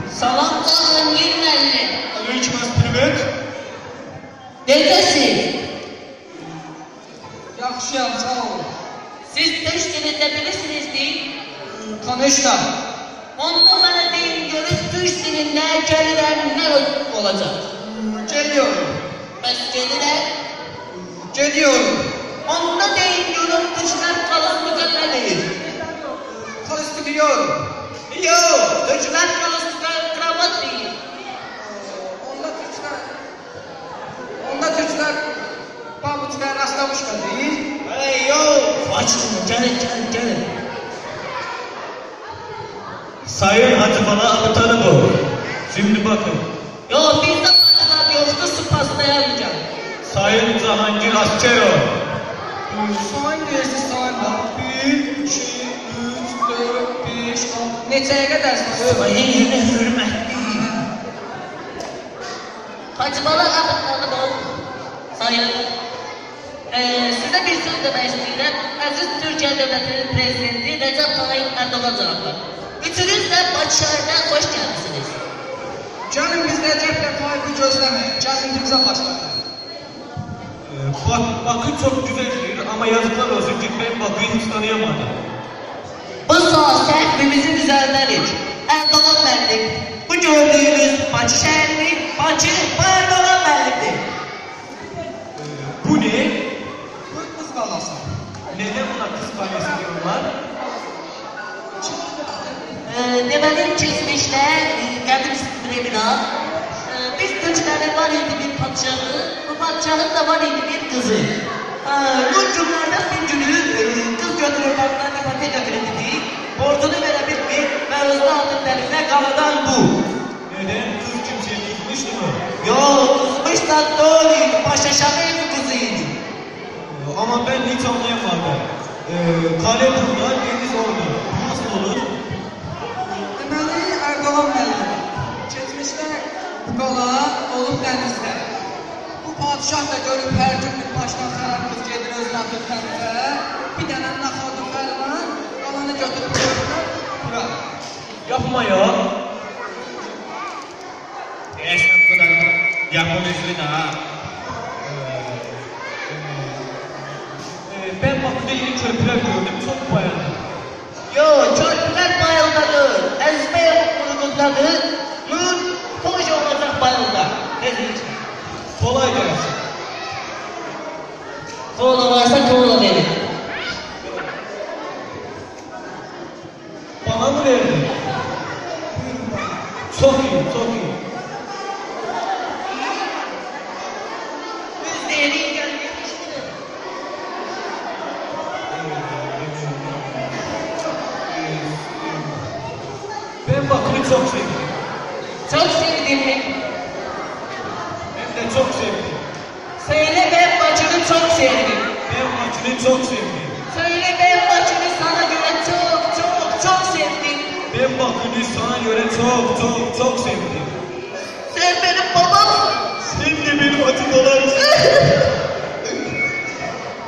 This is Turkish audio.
Salam Cahangir müəllim. Aleyküm privet. Necəsiz? Yaxşıyam, sağ ol. Siz Türk dilində bilirsiniz deyil? Konuştam. Onda mənə deyin görün Türk dilində gəlirəm nə olacaq? Geliyorum. Bəs gəlirəm? Geliyorum. Onda deyin görün Türklər kalastıqa nə deyir? Karıştırıyorum. Yox, Türklər kalastıqa kravat deyir. Onda Türkler babuçkaya rastlamış mı değil? Yox, açın, gəlin. Sayın Hacıbala Amutanı bu. Şimdi bakın. Yox, bizdə açılar yoxdur, sıpaslayamayacaq. Sayın Cahangir Askerov. Sayın değersiz sayın var. 1, 2, 3, 4, 5, 6. Neçeye kadar sayın? Sayın hürmetli. Hacıbala Amutanı bu. Sayın. Size bir söz demək istəyirəm. Əziz Türkiyə Devletinin Prezidenti Recep Tayyip Erdoğan cənablar. Üçünüz də Bakı şəhərinə xoş gəlmisiniz. Canım biz Recep'le Tayyip'i gözlemeyin. Gezintimize başladık. Bakı çok güzeldir ama yazıklar olsun ki ben Bakı'yı hiç tanıyamadım. Bu saat səhvimizin üzərindənik. Erdoğan müəllim. Bu gördüyünüz Bakı şəhərini Bakı Erdoğan müəllimdir. Bu ne? Bu kız kalası. Neden buna kız kalesi diyorlar? Deməli keçmişdə qədim sistemina biz Türklərin var idi bir padşahı, bu padşahın da var idi bir kızı. Bu günlərdən bir günü kız götürürlərdən ipotek götürüldü, borcunu verə bilmir və özünü altın dərinə qaladan bu. Neden? Kız kimseye kızmıştı mı? Yox, kızmışdan doğru, başaşanı ev kızıydı. Ama ben hiç anlayamadım. Kale burada, deniz orada. Bu nasıl olur? Deməli Erdoğan müəllim. Keçmişdə bu qala olub dənizdə. Bu padişah da görüb hər gün bir başdan xərarımız gedir özünə atıb dənizə. Bir dənə naxadı fərman, qalanı götürüb qoyurlar bura. Yapma ya. Sen bu kadar yapım üzülü de ha. Ben Bakı'da yeni köprüler gördüm, çok beğendim. Yox, körpülər bayıldadır, əzməyə uyğundadır, hoş olacaq bayılda. Dedik. Kolay gelsin. Kola varsa kola verin. Bana mı verdin? Çok iyi, çok iyi. Biz deyin gelmiştir. Ben Bakı'yı çok sevdim. Çok sevdim mi? Hem de çok sevdim. Söyle ben bacını çok sevdim. Ben Bakı'yı çok sevdim. Söyle ben bacını sana göre çok sevdim. Ben Bakı'yı sana göre çok sevdim. Sen benim babam. Sen de benim acıdalarımsın.